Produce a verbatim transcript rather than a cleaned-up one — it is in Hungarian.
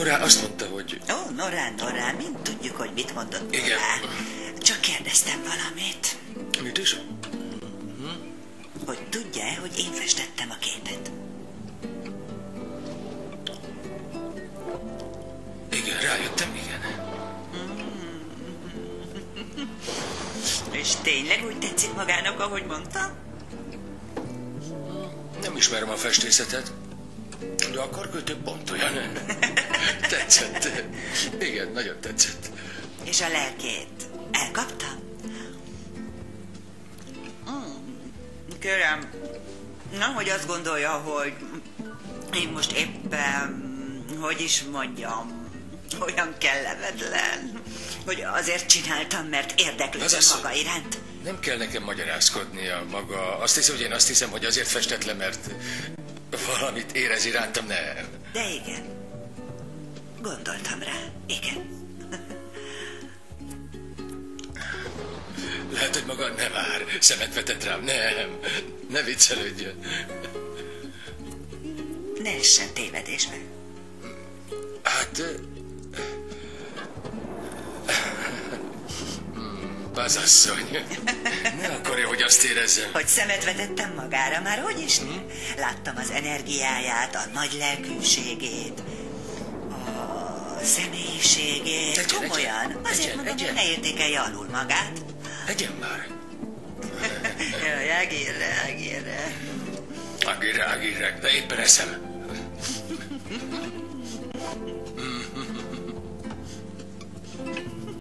Nora azt mondta, hogy... Ó, Nora, Nora, mind tudjuk, hogy mit mondott Nora. Igen. Csak kérdeztem valamit. Mit is? Hogy tudja-e, hogy én festettem a képet? Igen, rájöttem, igen. És tényleg úgy tetszik magának, ahogy mondtam? Nem ismerem a festészetet, de a karkötő pont olyan. Tetszett. Igen, nagyon tetszett. És a lelkét elkaptam? Mm, kérem, nehogy azt gondolja, hogy én most éppen, hogy is mondjam, olyan kellemetlen, hogy azért csináltam, mert érdeklődöm maga iránt. Nem kell nekem magyarázkodnia maga. Azt hiszem, hogy én azt hiszem, hogy azért festet le, mert valamit érez irántam, nem. De igen. Gondoltam rá, igen. Lehet, hogy maga nem ár. Szemet vetett rám. Nem. Ne viccelődjön. Ne essen tévedésbe. Hát... Bazasszony. Ne akarja, hogy azt érezzem. Hogy szemet vetettem magára, már hogy is nem? Láttam az energiáját, a nagy lelkűségét, a személyiségét. Egyen, Komolyan. egyen, Azért egyen, mondom, egyen. hogy ne értékelje alul magát. Egyen már. Jaj, Agirre, Agirre. Agirre, agirre, de éppen eszem.